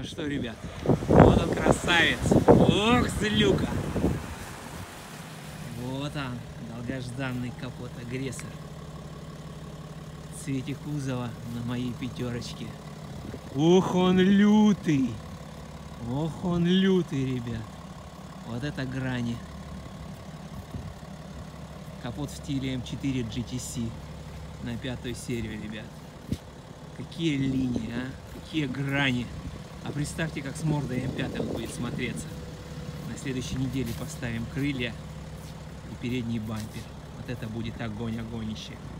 Ну что, ребят, вот он красавец. Ох, злюка. Вот он, долгожданный капот-агрессор. В цвете кузова на моей пятерочке. Ох, он лютый. Ох, он лютый, ребят. Вот это грани. Капот в стиле М4 GTC на 5-ю серию, ребят. Какие линии, а? Какие грани. А представьте, как с мордой М5 он будет смотреться. На следующей неделе поставим крылья и передний бампер. Вот это будет огонь-огонище.